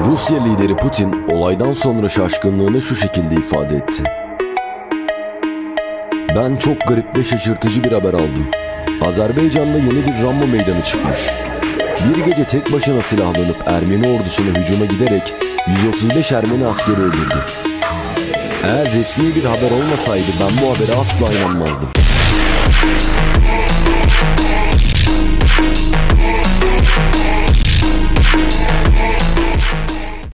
Rusya lideri Putin olaydan sonra şaşkınlığını şu şekilde ifade etti. Ben çok garip ve şaşırtıcı bir haber aldım. Azerbaycan'da yeni bir Rambo meydanı çıkmış. Bir gece tek başına silahlanıp Ermeni ordusuna hücuma giderek 135 Ermeni askeri öldürdü. Eğer resmi bir haber olmasaydı ben bu habere asla inanmazdım.